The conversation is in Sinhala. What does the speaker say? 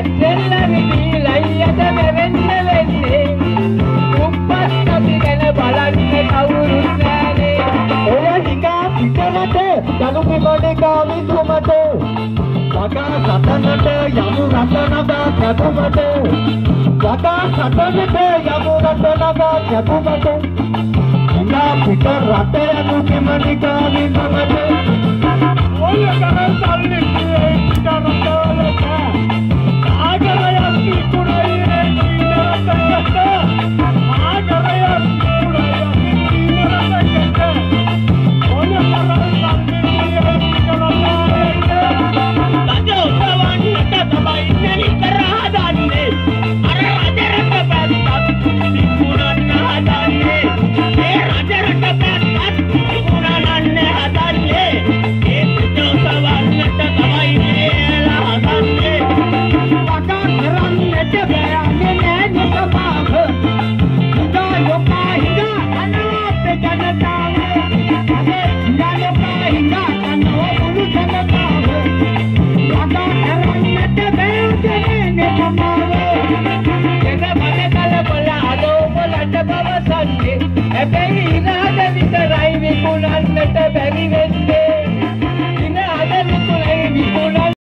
දෙල්ලවි දීලයියට මෙවෙන්න වෙන්නේ උප්පත් අපි ගැන බලන්න කවුරුත් නැනේ ඔය හිඟා පිටවට යනු පිමඩේකා විසුමට වගා සතනට යමු රතනගා කැපුමට වගා සතනට යමු රතනගා කැපුමට හිඟා පිට රට යනු පිමඩේකා විසුමට ඔය ගමන් සල්ලි පිටරට ආගරයක් කුරේ ඉන්නරට ආගරයක් කුරේ ඉන්නරට ඔය ගමන් සල්ලි Hey,